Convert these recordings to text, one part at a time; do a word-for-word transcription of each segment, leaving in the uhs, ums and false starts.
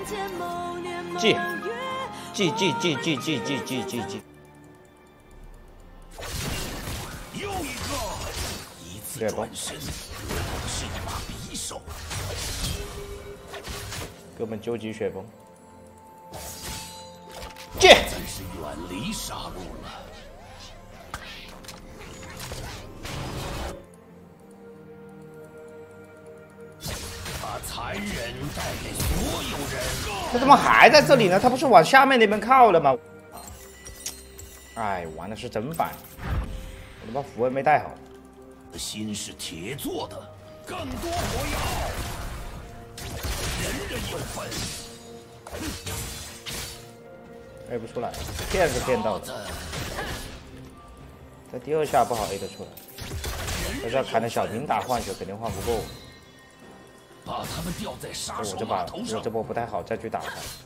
记记记记记记记记记记。 又一个，一次转身，是一把匕首。 给我们究极雪崩。借。 真是远离杀戮了。 残忍带给所有人。 他怎么还在这里呢？他不是往下面那边靠了吗？哎，玩的是真烦！我他妈符文没带好。 心是铁做的，更多火药，人人有份。 A 不出来，骗是骗到了。在第二下不好 A 得出来，要是要砍的小兵打换血，肯定换不够。 把他们吊在杀手我这把码头上， 我这波不太好，再去打他。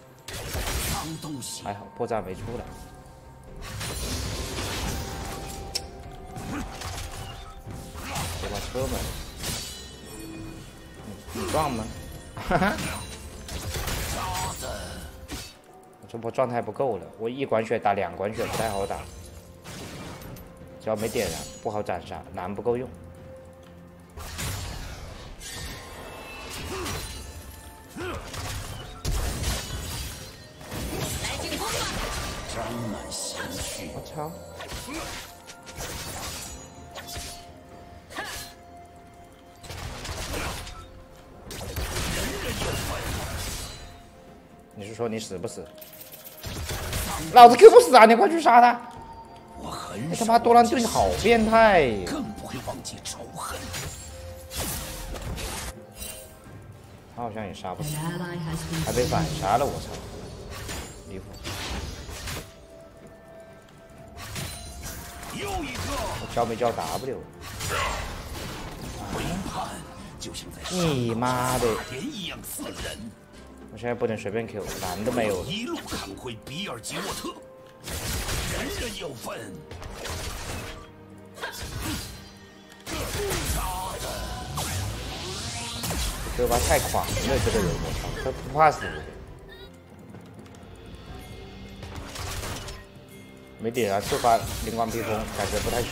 还好破绽没出来。这把车门，你你撞吗？哈哈。我这波状态不够了，我一管血打两管血不太好打，只要没点燃不好斩杀，蓝不够用。 沾满鲜血。 我操！你是说你死不死？老子 Q 不死啊！你快去杀他！ 我很你他妈多兰盾好变态！ 更不会忘记仇恨。 他好像也杀不死，还被反杀了！我操！离谱！ 又一个， 我交没交 W？ 背叛就像在你妈的！ 田一样刺人。 我现在不能随便 Q， 蓝都没有了。 一路砍回比尔吉沃特，人人有份。 这把太狂了，这个人我操，他不怕死。没点啊，触发灵光披风，感觉不太行。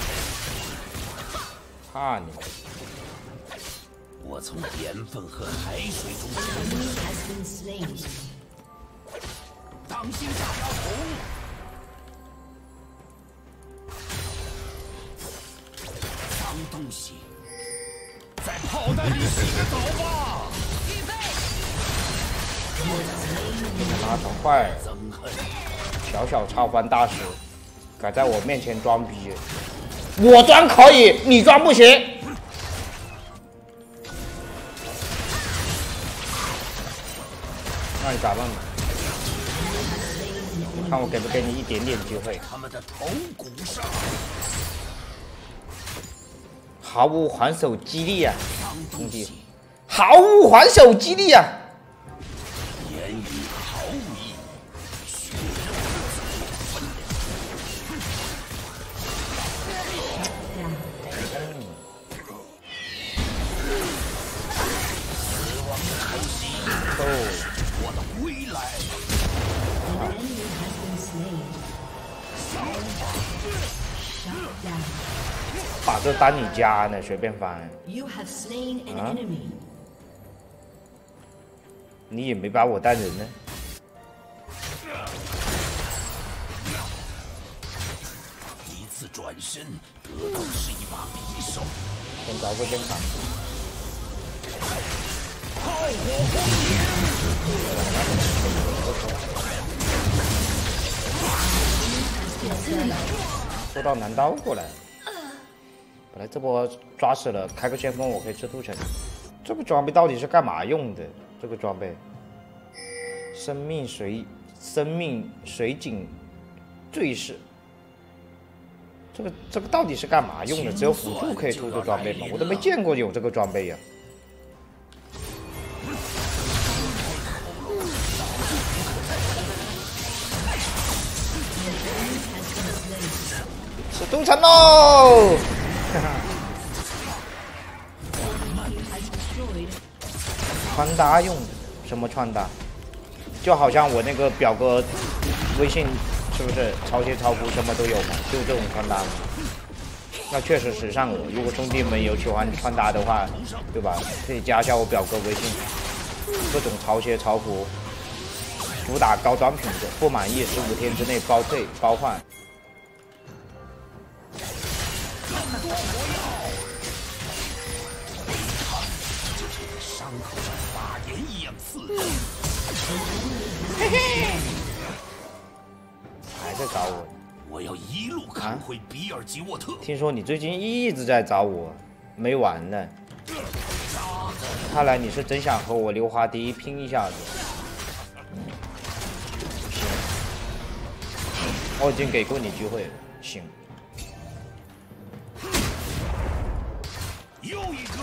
怕你！ 我从盐分和海水中当心炸药桶！脏东西，在炮弹里洗个澡吧！预备！ 他妈疼坏！ 憎恨。 小小超凡大师，敢在我面前装逼，我装可以，你装不行。那你咋办？看我给不给你一点点机会。 他们的头骨上毫无还手之力啊，兄弟，毫无还手之力啊！ 言语毫无意义。 我的归来！ 把这当你家呢，随便翻。啊？你也没把我当人呢。 一次转身得到的是一把匕首。 先找个边砍。 炮火轰天！ 收到男刀过来，本来这波抓死了，开个先锋我可以吃屠城。这个装备到底是干嘛用的？这个装备，生命水生命水井坠饰，这个这个到底是干嘛用的？只有辅助可以突出装备吗？我都没见过有这个装备呀、啊。 吃屠城喽！穿搭用的，什么穿搭？ 就好像我那个表哥微信是不是潮鞋潮服什么都有嘛，就这种穿搭嘛。那确实时尚了。如果兄弟们有喜欢穿搭的话，对吧？可以加一下我表哥微信，各种潮鞋潮服，主打高端品质，不满意十五天之内包退包换。 伤口像发炎一样刺痛。 嘿嘿，还在找我。 我要一路看回比尔吉沃特。 听说你最近一直在找我，没完呢。看来你是真想和我溜滑梯拼一下子。行，我已经给过你机会了。行。 又一个。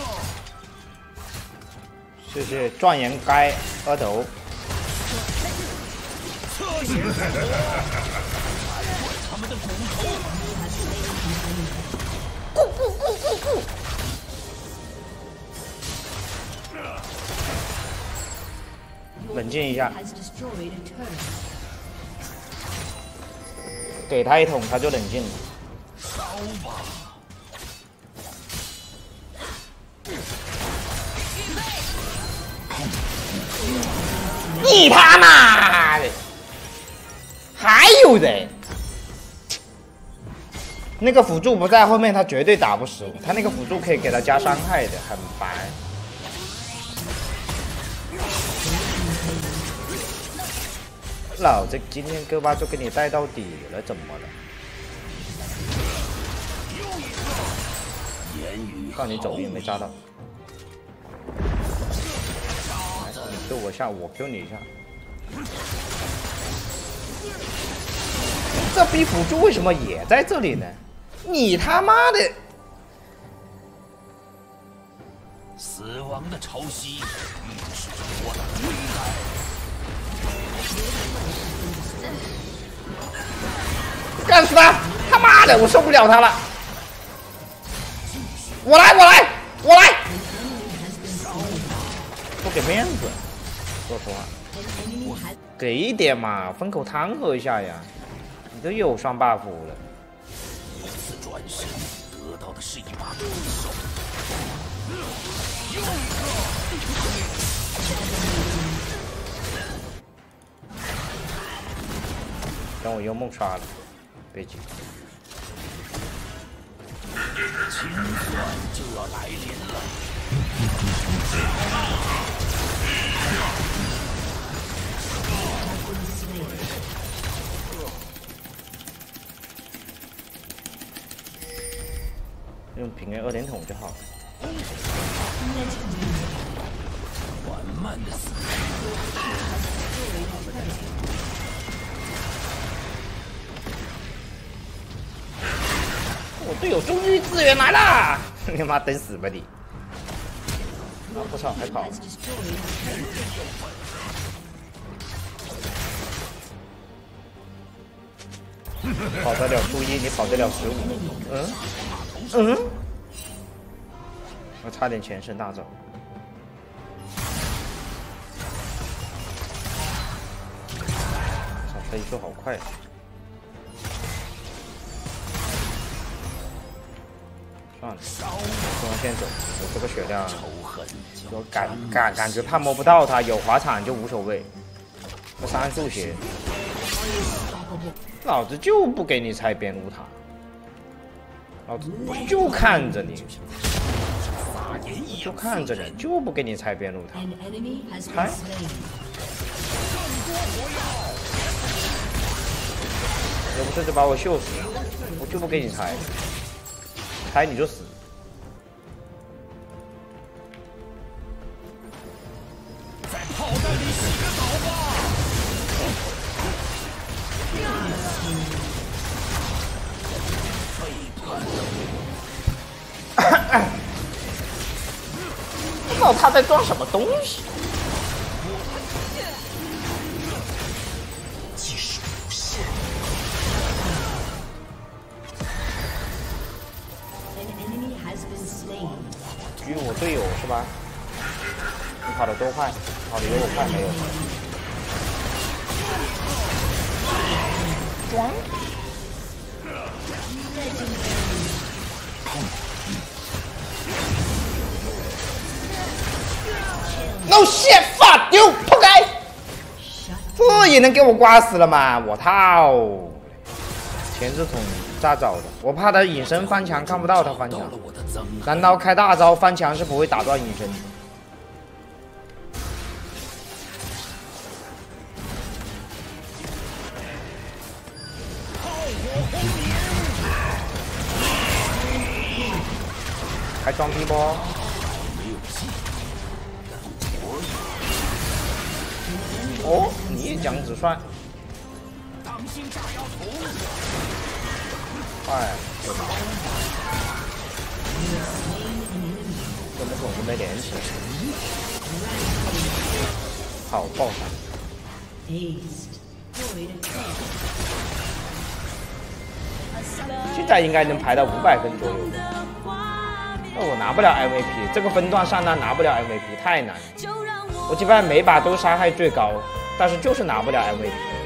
谢谢状元该额头。 侧写他们的骨头。 咕咕咕咕咕。冷静一下。给他一桶，他就冷静了。 烧吧。 你他妈的！还有人，那个辅助不在后面，他绝对打不死我。他那个辅助可以给他加伤害的，很烦。老子今天哥巴就给你带到底了，怎么了？让你走也没扎到。你 Q 我下，我 Q 你一下。这逼辅助为什么也在这里呢？你他妈的！ 死亡的潮汐预示着我的归来。 干死他！他妈的，我受不了他了！我来，我来，我来！不给面子，说实话，给一点嘛，分口汤喝一下呀！你都有双 buff 了。 一次转身得到的是一把匕首。又一个。 等我幽梦刷了，别急。 清算就要来临了。 用平 A 二连筒就好了。 缓慢的死。 我队友终于支援来啦！你妈等死吧你！啊，我操，还跑！跑得了初一，你跑得了十五？嗯嗯，我差点全身大走。操，飞速好快！算了，中央线走，我这个血量，我感感感觉怕摸不到他，有滑铲就无所谓。我三速血，老子就不给你拆边路塔，老子就看着你，就看着你，就不给你拆边路塔，拆。要不这就把我秀死，我就不给你拆。拆你就死！ 在炮弹里洗个澡吧！ 不知道他在装什么东西。 即使不现。 狙我队友是吧？你跑得多快？跑得有我快没有？ 装。No shit fuck you， 扑街！这也能给我刮死了吗？我操！前置筒咋找的？我怕他隐身翻墙看不到他翻墙。难道开大招翻墙是不会打断隐身的？还装逼不？哦，你也讲子算。哎，怎么总是没连起来？好爆闪！现在应该能排到五百分左右。那我拿不了 M V P， 这个分段上单拿不了 M V P， 太难了。我基本上每把都伤害最高，但是就是拿不了 M V P。